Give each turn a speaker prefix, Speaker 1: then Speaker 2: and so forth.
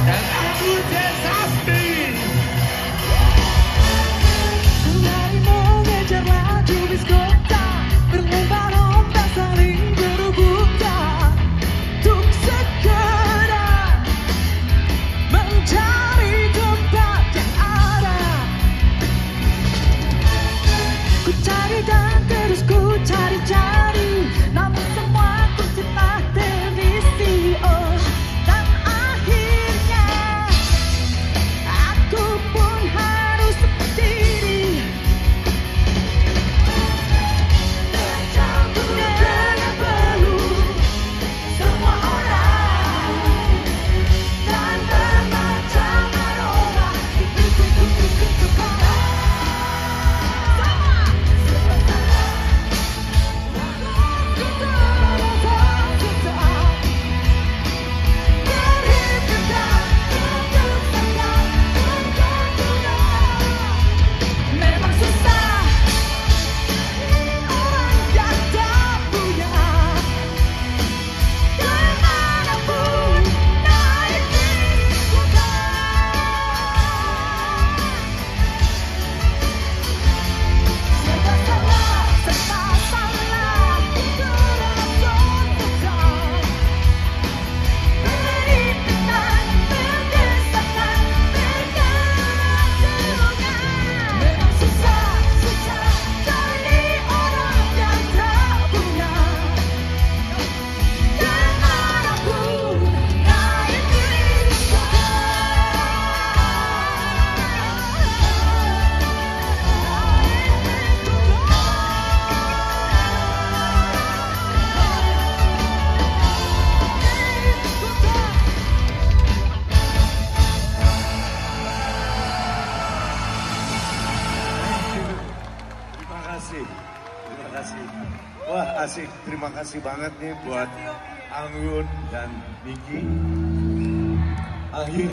Speaker 1: dan Anggun C. Sasmi.
Speaker 2: Sembari mengejar laju bis kota, berlomba-lomba saling berebut untuk segera mencari tempat yang ada. Ku cari dan terus ku cari-cari, namun semua tercipta terisi. Oh, dan akhirnya aku pun harus sendiri. Tercampur dengan peluk semua orang dan bermacam aroma. Memang susah orang yang tak punya, kemanapun naik bis kota. Serba salah, terlalu susah. Berikan, berdesakan, bergantungan. Memang susah cari orang yang tak punya, kemanapun naik bis kota.
Speaker 1: Terima kasih, terima kasih. Wah asik, terima kasih banget nih buat Anggun dan Miki. Akhirnya